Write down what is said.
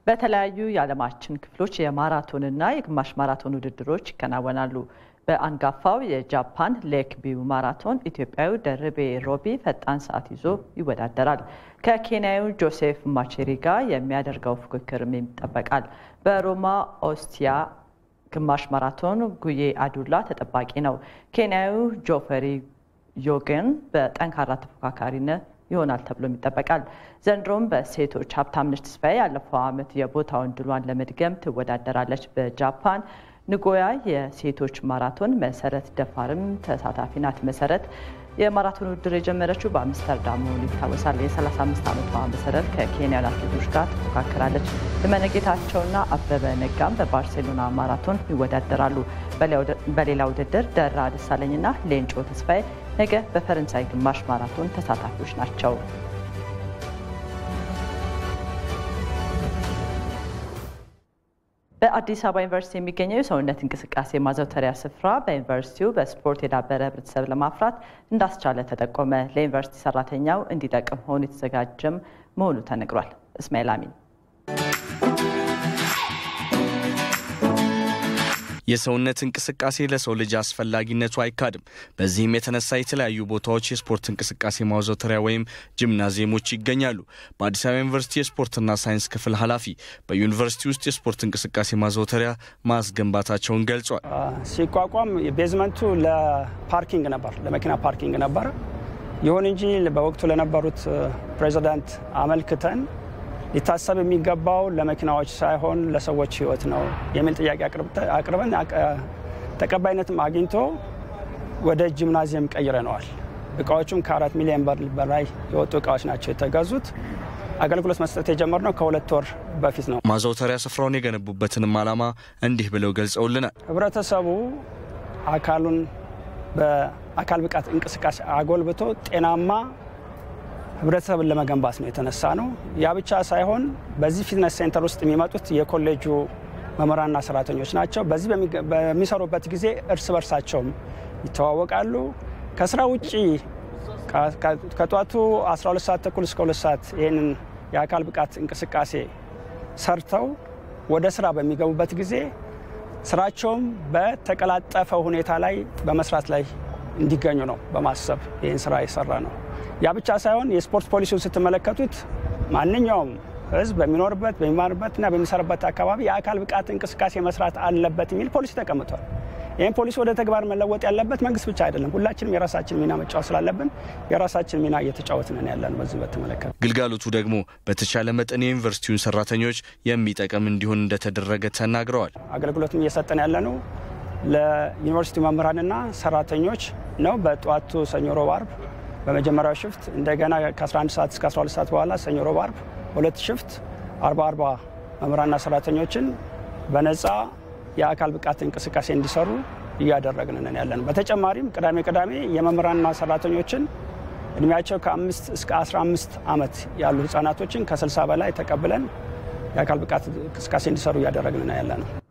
በተለያዩ የዓለማችን ክፍሎች የማራቶንና የግማሽ ማራቶን ውድድሮች ይከናወናሉ። በአንጋፋው የጃፓን ሌክቢው ማራቶን ኢትዮጵያዊ ደርቤ ሮቢ ፈጣን ሰዓት ይዞ ይወዳደራል። ከኬንያዊ ጆሴፍ ማቼሪ ጋር የሚያደርገው ፉክክርም ይጠበቃል። በሮማ ኦስቲያ ግማሽ ማራቶን ጉዬ አዱላ ተጠባቂ ነው። ኬንያዊ ጆፈሪ ዮገን በጠንካራ ተፎካካሪነት ይሆናል ተብሎ ይጠበቃል። ዘንድሮም በሴቶች ሀብታምነሽ ተስፋዬ ያለፈው ዓመት የቦታውን ድሏን ለመድገም ትወዳደራለች። በጃፓን ንጎያ የሴቶች ማራቶን መሰረት ደፋርም ተሳታፊ ናት። መሰረት የማራቶን ውድድር የጀመረችው በአምስተርዳም መሆኑ ይታወሳል። የ35 ዓመቷ መሰረት ከኬንያ አትሌቶች ጋር ትፎካከራለች። ለመነጌታቸውና አበበ ነጋም በባርሴሎና ማራቶን ይወዳደራሉ። በሌላ ውድድር ደራ ደሳለኝና ሌንጮ ተስፋዬ ነገ በፈረንሳይ ግማሽ ማራቶን ተሳታፊዎች ናቸው። በአዲስ አበባ ዩኒቨርሲቲ የሚገኘው የሰውነት እንቅስቃሴ ማዘውተሪያ ስፍራ በዩኒቨርሲቲው በስፖርት የዳበረ ህብረተሰብ ለማፍራት እንዳስቻለ ተጠቆመ። ለዩኒቨርሲቲ ሰራተኛው እንዲጠቅም ሆኖ የተዘጋጀም መሆኑ ተነግሯል። እስማኤል አሚን የሰውነት እንቅስቃሴ ለሰው ልጅ አስፈላጊነቱ አይካድም። በዚህም የተነሳ የተለያዩ ቦታዎች የስፖርት እንቅስቃሴ ማዘውተሪያ ወይም ጂምናዚየሞች ይገኛሉ። በአዲስ አበባ ዩኒቨርሲቲ የስፖርትና ሳይንስ ክፍል ኃላፊ በዩኒቨርሲቲ ውስጥ የስፖርት እንቅስቃሴ ማዘውተሪያ ማስገንባታቸውን ገልጿል። ሲቋቋም ቤዝመንቱ ለፓርኪንግ ነበር፣ ለመኪና ፓርኪንግ ነበር። ይሁን እንጂ በወቅቱ ለነበሩት ፕሬዝዳንት አመልክተን ሊታሰብ የሚገባው ለመኪናዎች ሳይሆን ለሰዎች ህይወት ነው የሚል ጥያቄ አቅርበን ተቀባይነትም አግኝቶ ወደ ጂምናዚየም ቀይረነዋል። እቃዎቹም ከ4 ሚሊዮን ብር በላይ የወጡ እቃዎች ናቸው የተገዙት። አገልግሎት መስጠት የጀመርነው ከ2 ወር በፊት ነው። ማዘውተሪያ ስፍራውን የገነቡበትንም ዓላማ እንዲህ ብለው ገልጸውልናል። ህብረተሰቡ አካሉን በአካል ብቃት እንቅስቃሴ አጎልብቶ ጤናማ ህብረተሰብን ለመገንባት ነው የተነሳ ነው። ያ ብቻ ሳይሆን በዚህ ፊትነስ ሴንተር ውስጥ የሚመጡት የኮሌጁ መምህራንና ሰራተኞች ናቸው። በዚህ በሚሰሩበት ጊዜ እርስ በርሳቸውም ይተዋወቃሉ። ከስራ ውጪ ከጧቱ 12 ሰዓት ተኩል እስከ 2 ሰዓት ይህንን የአካል ብቃት እንቅስቃሴ ሰርተው ወደ ስራ በሚገቡበት ጊዜ ስራቸውም በተቀላጠፈ ሁኔታ ላይ በመስራት ላይ እንዲገኙ ነው በማሰብ ይህን ስራ የሰራ ነው። ያ ብቻ ሳይሆን የስፖርት ፖሊሲውን ስትመለከቱት ማንኛውም ህዝብ በሚኖርበት በሚማርበትና በሚሰራበት አካባቢ የአካል ብቃት እንቅስቃሴ መስራት አለበት የሚል ፖሊሲ ተቀምጧል። ይህን ፖሊሲ ወደ ተግባር መለወጥ ያለበት መንግስት ብቻ አይደለም፣ ሁላችንም የራሳችን ሚና መጫወት ስላለብን የራሳችን ሚና እየተጫወትን ያለን በዚህ በተመለከተ ግልጋሎቱ ደግሞ በተቻለ መጠን የዩኒቨርሲቲውን ሰራተኞች የሚጠቅም እንዲሆን እንደተደረገ ተናግረዋል። አገልግሎቱን እየሰጠን ያለነው ለዩኒቨርሲቲ መምህራንና ሰራተኞች ነው። በጧቱ ሰኞ፣ ሮብ፣ አርብ በመጀመሪያው ሽፍት እንደገና ከ11 ሰዓት እስከ 12 ሰዓት በኋላ ሰኞ፣ ሮብ፣ አርብ ሁለት ሽፍት 40 መምህራንና ሰራተኞችን በነፃ የአካል ብቃት እንቅስቃሴ እንዲሰሩ እያደረግን ነን ያለን። በተጨማሪም ቅዳሜ የመምህራንና ሰራተኞችን እድሜያቸው ከ5 እስከ 15 ዓመት ያሉ ህፃናቶችን ከ60 በላይ ተቀብለን የአካል ብቃት እንቅስቃሴ እንዲሰሩ እያደረግን ነን ያለን።